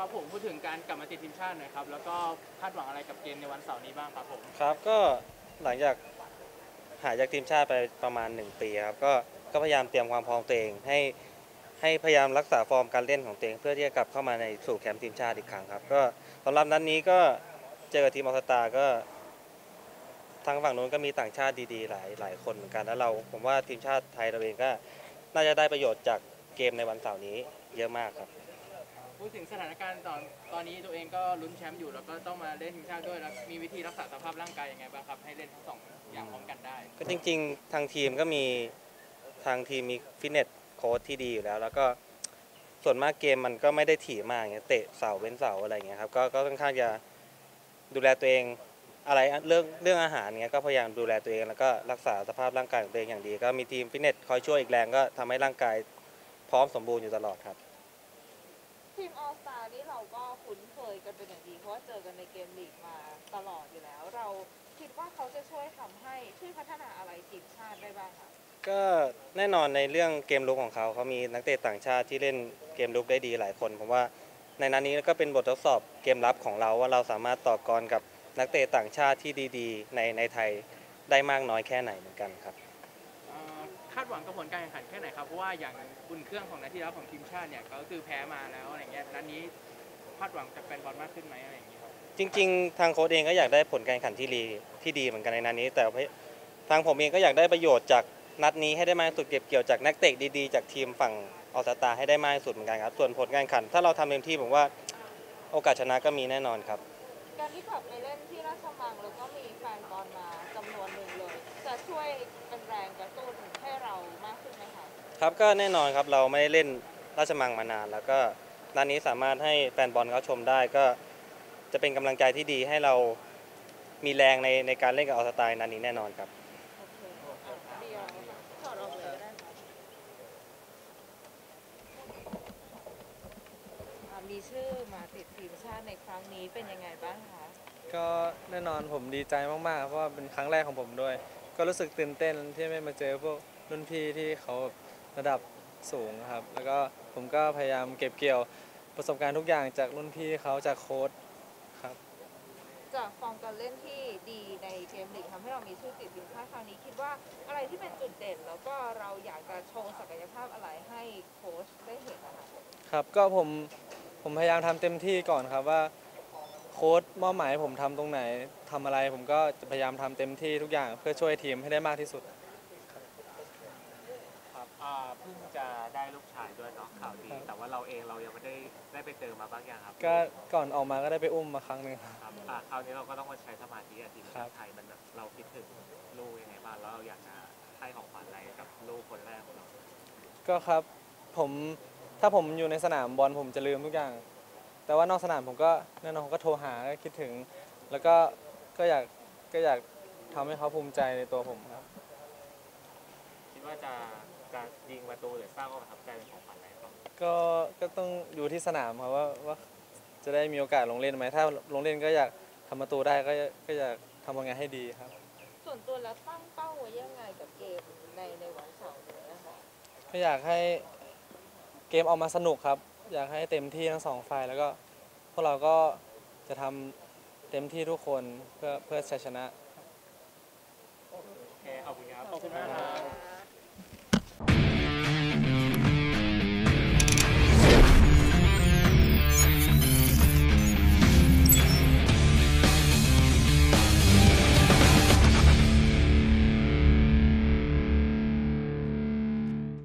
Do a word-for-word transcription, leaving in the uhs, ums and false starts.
ครับผมพูดถึงการกลับมาติดทีมชาติหน่อยครับแล้วก็คาดหวังอะไรกับเกมในวันเสาร์นี้บ้างครับผมครับก็หลังจากหายจากทีมชาติไปประมาณหนึ่งปีครับก็ก็พยายามเตรียมความพร้อมตัวเองให้ให้พยายามรักษาฟอร์มการเล่นของตัวเองเพื่อที่จะกลับเข้ามาในสู่แคมป์ทีมชาติอีกครั้งครับก็สำหรับนัดนี้ก็เจอกับทีมออสตาก็ทางฝั่งนู้นก็มีต่างชาติดีๆหลายหลายคนเหมือนกันแล้วเราผมว่าทีมชาติไทยเราเองก็น่าจะได้ประโยชน์จากเกมในวันเสาร์นี้เยอะมากครับพูดถึงสถานการณ์ตอนตอนนี้ตัวเองก็ลุ้นแชมป์อยู่แล้วก็ต้องมาเล่นทีมชาติด้วยแล้วมีวิธีรักษาสภาพร่างกายยังไงบ้างครับให้เล่นทั้งสองอย่างพร้อมกันได้ก็จริงๆทางทีมก็มีทางทีมมีฟิตเนสโค้ชที่ดีอยู่แล้วแล้วก็ส่วนมากเกมมันก็ไม่ได้ถี่มากเงี้ยเตะเสาเว้นเสาอะไรเงี้ยครับก็ก็ค่อนข้างจะดูแลตัวเองอะไรเรื่องเรื่องอาหารเงี้ยก็พยายามดูแลตัวเองแล้วก็รักษาสภาพร่างกายของตัวเองอย่างดีก็มีทีมฟิตเนสคอยช่วยอีกแรงก็ทำให้ร่างกายพร้อมสมบูรณ์อยู่ตลอดครับทีมออสตานี่เราก็คุ้นเคยกันเป็นอย่างดีเพราะว่าเจอกันในเกมลีกมาตลอดอยู่แล้วเราคิดว่าเขาจะช่วยทำให้ช่วยพัฒนาอะไรทีมชาติได้บ้างคะก็แน่นอนในเรื่องเกมลุกของเขาเขามีนักเตะต่างชาติที่เล่นเกมลุกได้ดีหลายคนผมว่าในนั้นนี้ก็เป็นบททดสอบเกมรับของเราว่าเราสามารถต่อกรกับนักเตะต่างชาติที่ดีๆในในไทยได้มากน้อยแค่ไหนเหมือนกันครับคาดหวังกับผลการแข่งขันแค่ไหนครับเพราะว่าอย่างอุ่นเครื่องของนัดที่แล้วของทีมชาติเนี่ยก็คือแพ้มาแล้วอะไรเงี้ยนัดนี้คาดหวังจากแฟนบอลมากขึ้นไหมอะไรอย่างเงี้ยครับจริงๆทางโค้ชเองก็อยากได้ผลการแข่งขันที่ดีที่ดีเหมือนกันในนัดนี้แต่ทางผมเองก็อยากได้ประโยชน์จากนัดนี้ให้ได้มากที่สุดเก็บเกี่ยวจากนักเตะดีๆจากทีมฝั่งออสตาให้ได้มากที่สุดเหมือนกันครับส่วนผลการแข่งขันถ้าเราทำเต็มที่ผมว่าโอกาสชนะก็มีแน่นอนครับการที่กลับไปเล่นที่ราชมังแล้วก็มีแฟนบอลมาจำนวนหนึ่งเลยจะช่วยเป็นแรงกระตุ้นให้เรามากขึ้นไหมคะครับก็แน่นอนครับเราไม่ได้เล่นราชมังมานานแล้วก็นัดนี้สามารถให้แฟนบอลเขาชมได้ก็จะเป็นกำลังใจที่ดีให้เรามีแรงในในการเล่นกับออสตานัดนี้แน่นอนครับโอเคอ่ะเดียวถอดออกเลยก็ได้ค่ะอ่ะมีชื่อมาติดทีมชาติในครั้งนี้เป็นยังไงบ้างคะก็แน่นอนผมดีใจมากๆเพราะว่าเป็นครั้งแรกของผมด้วยก็รู้สึกตื่นเต้นที่ไม่มาเจอพวกรุ่นพี่ที่เขาระดับสูงครับแล้วก็ผมก็พยายามเก็บเกี่ยวประสบการณ์ทุกอย่างจากรุ่นพี่เขาจากโค้ชครับจากฟอร์มการเล่นที่ดีในเกมลีกทำให้เรามีชื่อติดทีมชาติครั้งนี้คิดว่าอะไรที่เป็นจุดเด่นแล้วก็เราอยากจะโชว์ศักยภาพอะไรให้โค้ชได้เห็นนะคะครับก็ผมผมพยายามทำเต็มที่ก่อนครับว่าโค้ชมอบหมายให้ผมทำตรงไหนทำอะไรผมก็จะพยายามทำเต็มที่ทุกอย่างเพื่อช่วยทีมให้ได้มากที่สุดครับอ่าเพิ่งจะได้ลูกชายด้วยเนาะข่าวดีแต่ว่าเราเองเรายังไม่ได้ได้ไปเจอมาบ้างยังครับก็ก่อนออกมาก็ได้ไปอุ้มมาครั้งหนึ่งครับครับอ่าคราวนี้เราก็ต้องมาใช้สมาธิกับทีมชาติไทยมันแบบเราคิดถึงลูกยังไงบ้างแล้วเราอยากจะให้ของขวัญอะไรกับลูกคนแรกของเราก็ครับผมถ้าผมอยู่ในสนามบอลผมจะลืมทุกอย่างแต่ว่านอกสนามผมก็แน่นอนผมก็โทรหาก็คิดถึงแล้วก็ก็อยากก็อยากทำให้เขาภูมิใจในตัวผมครับคิดว่าจะจะยิงประตูหรือสร้างความประทับใจเป็นของขวัญอะไรครับก็ก็ต้องอยู่ที่สนามครับว่าว่าจะได้มีโอกาสลงเล่นไหมถ้าลงเล่นก็อยากทำประตูได้ก็ก็อยากทำผลงานให้ดีครับส่วนตัวแล้วตั้งเป้าไว้ยังไงกับเกมในในวันเสาร์นี้นะคะก็อยากให้เกมออกมาสนุกครับอยากให้เต็มที่ทั้งสองฝ่ายแล้วก็พวกเราก็จะทำเต็มที่ทุกคนเพื่อเพื่อชัยชนะโอเคขอบคุณครับขอบคุณมากครับ